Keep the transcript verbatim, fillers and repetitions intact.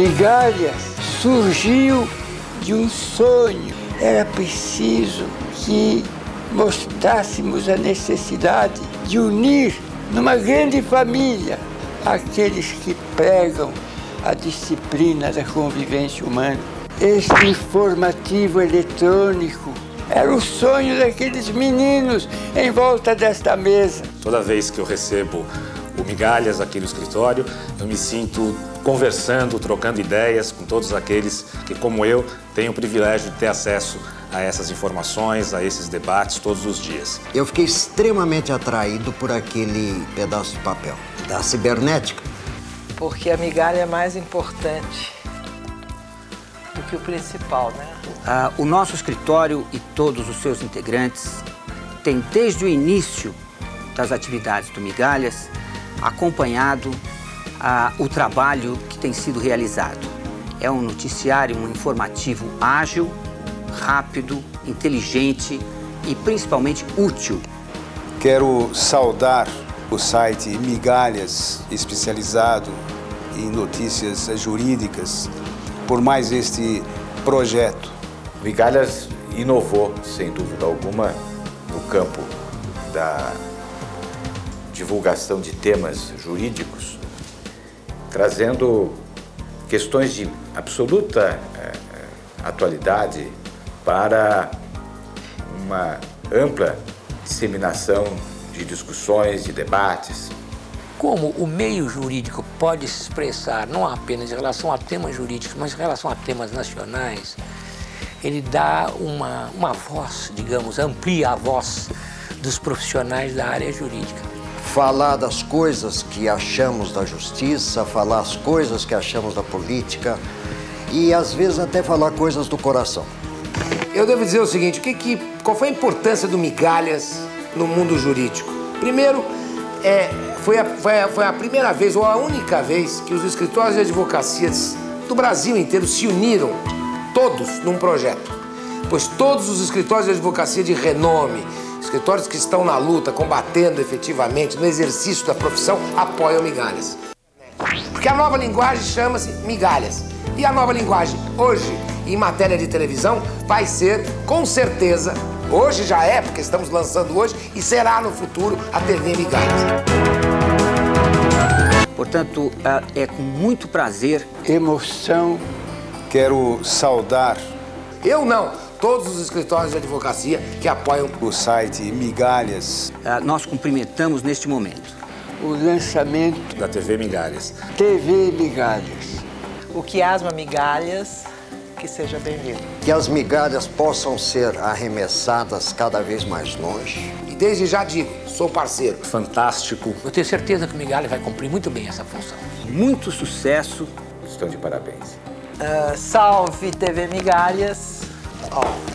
Migalhas surgiu de um sonho. Era preciso que mostrássemos a necessidade de unir numa grande família aqueles que pregam a disciplina da convivência humana. Este informativo eletrônico era o sonho daqueles meninos em volta desta mesa. Toda vez que eu recebo o Migalhas aqui no escritório, eu me sinto conversando, trocando ideias com todos aqueles que, como eu, têm o privilégio de ter acesso a essas informações, a esses debates todos os dias. Eu fiquei extremamente atraído por aquele pedaço de papel da cibernética. Porque a migalha é mais importante do que o principal, né? Ah, o nosso escritório e todos os seus integrantes têm, desde o início das atividades do Migalhas, acompanhado ah, o trabalho que tem sido realizado. É um noticiário, um informativo ágil, rápido, inteligente e principalmente útil. Quero saudar o site Migalhas, especializado em notícias jurídicas, por mais este projeto. Migalhas inovou, sem dúvida alguma, no campo da divulgação de temas jurídicos, trazendo questões de absoluta eh, atualidade para uma ampla disseminação de discussões, de debates. Como o meio jurídico pode se expressar não apenas em relação a temas jurídicos, mas em relação a temas nacionais, ele dá uma, uma voz, digamos, amplia a voz dos profissionais da área jurídica. Falar das coisas que achamos da justiça, falar as coisas que achamos da política e, às vezes, até falar coisas do coração. Eu devo dizer o seguinte, o que que, qual foi a importância do Migalhas no mundo jurídico? Primeiro, é, foi, a, foi, a, foi a primeira vez, ou a única vez, que os escritórios de advocacias do Brasil inteiro se uniram, todos, num projeto. Pois todos os escritórios de advocacia de renome, escritórios que estão na luta, combatendo efetivamente, no exercício da profissão, apoiam Migalhas. Porque a nova linguagem chama-se Migalhas. E a nova linguagem, hoje, em matéria de televisão, vai ser, com certeza, hoje já é, porque estamos lançando hoje, e será no futuro a T V Migalhas. Portanto, é com muito prazer, emoção. Quero saudar Eu não, todos os escritórios de advocacia que apoiam o site Migalhas. nós cumprimentamos neste momento O lançamento Da T V Migalhas. T V Migalhas. O Quiasma Migalhas, que seja bem-vindo. Que as migalhas possam ser arremessadas cada vez mais longe. E desde já digo, sou parceiro. Fantástico. Eu tenho certeza que o Migalhas vai cumprir muito bem essa função. muito sucesso. Estão de parabéns. Uh, salve T V Migalhas. Ó.